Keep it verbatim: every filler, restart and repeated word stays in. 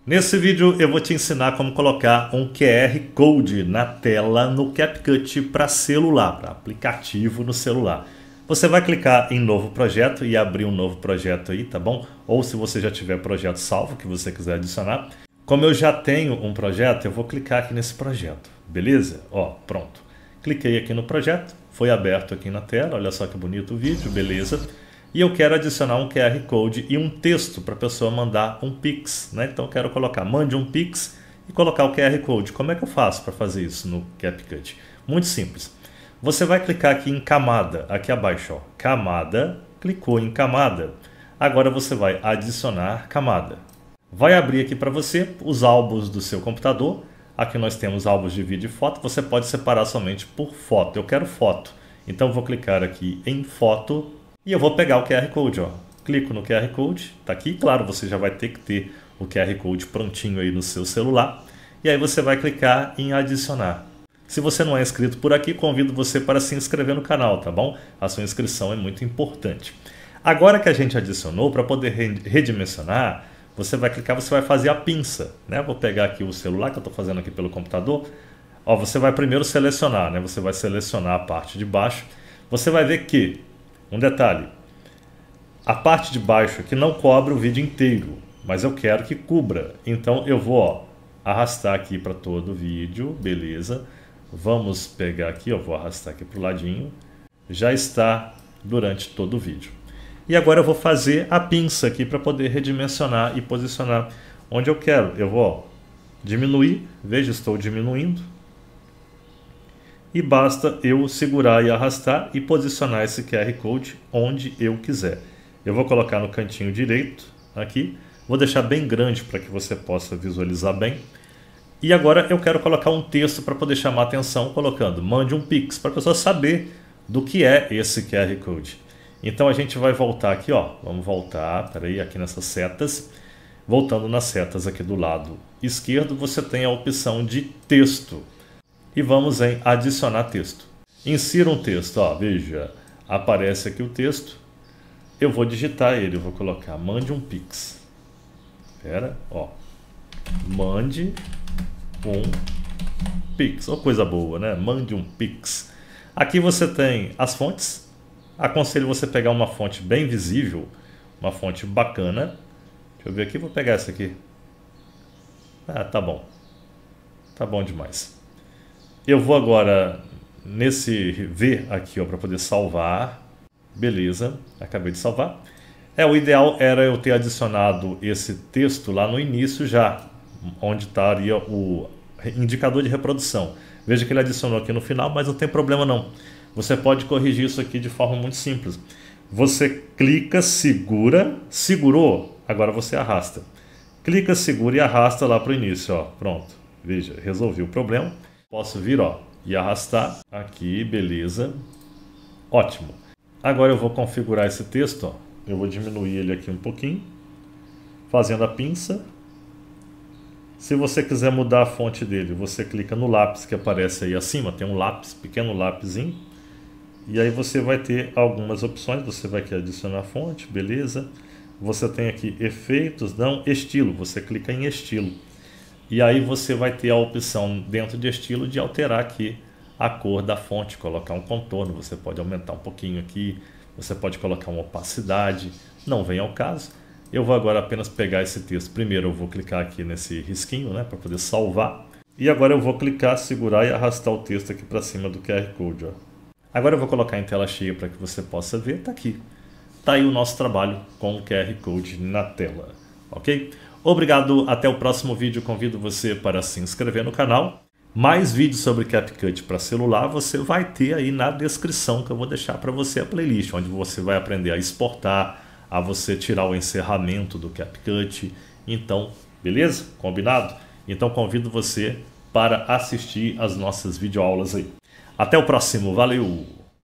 Nesse vídeo eu vou te ensinar como colocar um Q R Code na tela no CapCut para celular, para aplicativo no celular. Você vai clicar em novo projeto e abrir um novo projeto aí, tá bom? Ou se você já tiver projeto salvo que você quiser adicionar. Como eu já tenho um projeto, eu vou clicar aqui nesse projeto, beleza? Ó, pronto. Cliquei aqui no projeto, foi aberto aqui na tela, olha só que bonito o vídeo, beleza? E eu quero adicionar um Q R Code e um texto para a pessoa mandar um Pix, né? Então eu quero colocar, mande um Pix e colocar o Q R Code. Como é que eu faço para fazer isso no CapCut? Muito simples. Você vai clicar aqui em camada, aqui abaixo, ó, camada, clicou em camada. Agora você vai adicionar camada. Vai abrir aqui para você os álbuns do seu computador. Aqui nós temos álbuns de vídeo e foto. Você pode separar somente por foto. Eu quero foto. Então eu vou clicar aqui em foto. E eu vou pegar o Q R Code, ó. Clico no Q R Code, tá aqui, claro, você já vai ter que ter o Q R Code prontinho aí no seu celular. E aí você vai clicar em adicionar. Se você não é inscrito por aqui, convido você para se inscrever no canal, tá bom? A sua inscrição é muito importante. Agora que a gente adicionou, para poder redimensionar, você vai clicar, você vai fazer a pinça, né? Vou pegar aqui o celular que eu estou fazendo aqui pelo computador. Ó, você vai primeiro selecionar, né? Você vai selecionar a parte de baixo. Você vai ver que um detalhe, a parte de baixo aqui não cobre o vídeo inteiro, mas eu quero que cubra. Então eu vou ó, arrastar aqui para todo o vídeo, beleza. Vamos pegar aqui, eu vou arrastar aqui para o ladinho. Já está durante todo o vídeo. E agora eu vou fazer a pinça aqui para poder redimensionar e posicionar onde eu quero. Eu vou ó, diminuir, veja, estou diminuindo. E basta eu segurar e arrastar e posicionar esse Q R Code onde eu quiser. Eu vou colocar no cantinho direito aqui. Vou deixar bem grande para que você possa visualizar bem. E agora eu quero colocar um texto para poder chamar a atenção, colocando mande um Pix, para a pessoa saber do que é esse Q R Code. Então a gente vai voltar aqui, ó. Vamos voltar, peraí, aqui nessas setas. Voltando nas setas aqui do lado esquerdo, você tem a opção de texto. E vamos em adicionar texto. Insira um texto, ó, veja, aparece aqui o texto. Eu vou digitar ele, eu vou colocar mande um Pix. Espera, ó. Mande um Pix. Ó, coisa boa, né? Mande um Pix. Aqui você tem as fontes. Aconselho você pegar uma fonte bem visível, uma fonte bacana. Deixa eu ver aqui, vou pegar essa aqui. Ah, tá bom. Tá bom demais. Eu vou agora nesse ver aqui para poder salvar. Beleza, acabei de salvar. É, o ideal era eu ter adicionado esse texto lá no início já, onde estaria o indicador de reprodução. Veja que ele adicionou aqui no final, mas não tem problema não. Você pode corrigir isso aqui de forma muito simples. Você clica, segura, segurou, agora você arrasta. Clica, segura e arrasta lá para o início, ó. Pronto, veja, resolvi o problema. Posso vir ó, e arrastar aqui, beleza. Ótimo. Agora eu vou configurar esse texto. Ó. Eu vou diminuir ele aqui um pouquinho. Fazendo a pinça. Se você quiser mudar a fonte dele, você clica no lápis que aparece aí acima. Tem um lápis, pequeno lápisinho. E aí você vai ter algumas opções. Você vai aqui adicionar fonte, beleza. Você tem aqui efeitos, não, estilo. Você clica em estilo. E aí você vai ter a opção dentro de estilo de alterar aqui a cor da fonte, colocar um contorno, você pode aumentar um pouquinho aqui, você pode colocar uma opacidade, não vem ao caso. Eu vou agora apenas pegar esse texto, primeiro eu vou clicar aqui nesse risquinho, né, para poder salvar. E agora eu vou clicar, segurar e arrastar o texto aqui para cima do Q R Code. Ó. Agora eu vou colocar em tela cheia para que você possa ver, tá aqui. Tá aí o nosso trabalho com o Q R Code na tela, ok? Obrigado, até o próximo vídeo. Convido você para se inscrever no canal. Mais vídeos sobre CapCut para celular você vai ter aí na descrição que eu vou deixar para você a playlist, onde você vai aprender a exportar, a você tirar o encerramento do CapCut. Então, beleza? Combinado? Então convido você para assistir as nossas videoaulas aí. Até o próximo, valeu!